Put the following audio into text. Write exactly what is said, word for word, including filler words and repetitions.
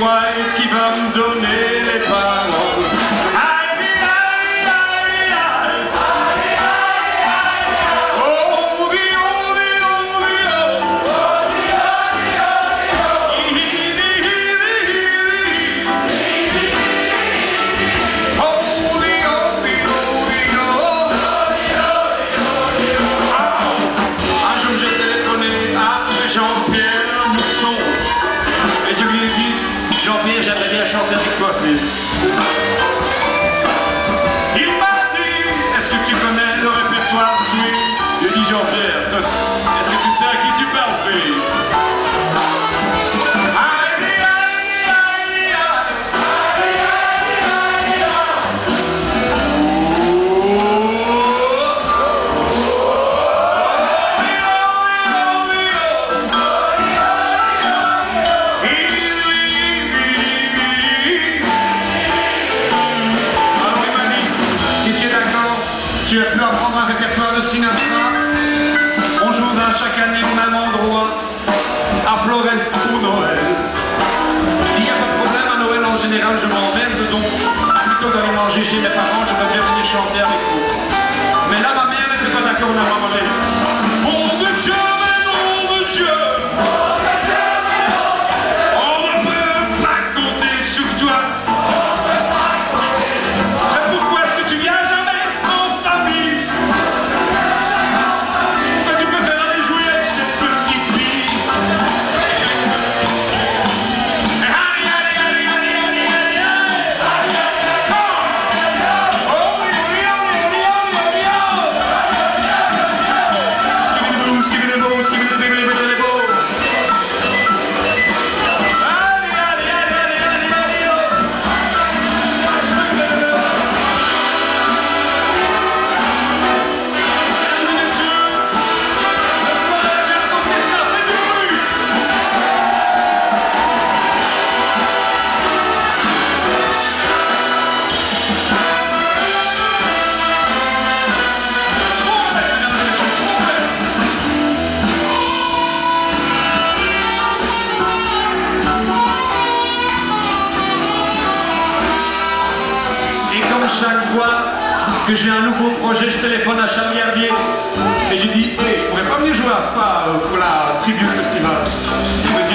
toi et qui va me donner les paroles. Aïe, aïe, aïe, aïe. Oh, di, oh, di, oh, di, oh. Hi, hi, hi, hi, hi. Oh, di, oh, di, oh, di, oh. Un jour j'ai téléphoné à Jean-Pierre Mouton et je lui ai dit: Jean-Pierre, j'aimerais bien chanter avec toi, c'est... Il m'a dit: est-ce que tu connais le répertoire swing? J'ai dit: Jean-Pierre, est-ce que tu sais à qui tu parles, fille? Aïe, aïe, aïe, aïe. Tu as pu apprendre un répertoire de Sinatra. On joue dans chaque année au même endroit, à Florence pour Noël. Il n'y a pas de problème, à Noël en général je m'emmerde, donc plutôt d'aller manger chez mes parents, je préfère venir chanter avec vous. Mais là ma mère n'était pas d'accord, on a demandé: Mon Dieu, mais mon Dieu, on ne peut pas compter sur toi. Mais pourquoi est-ce que tu viens jamais en famille? Mais tu préfères aller jouer avec cette petite fille. Allez, allez, allez, allez, allez, allez, allez. Oh, oui, oui, oui, oui, oui, oui. Skibidi-boom, skibidi-boom, skibidi-bidi-bidi-bidi-bo. Allez, allez, allez, allez, allez, allez, oh. Mesdames et messieurs, le mariage à l'orchestre fait du bruit. Trompette, mesdames et messieurs, trompette. Et comme chaque fois que j'ai un nouveau projet, je téléphone à Charles Herbier et je dis: hey, je pourrais pas venir jouer à Spa euh, pour la Tribute Festival. Il me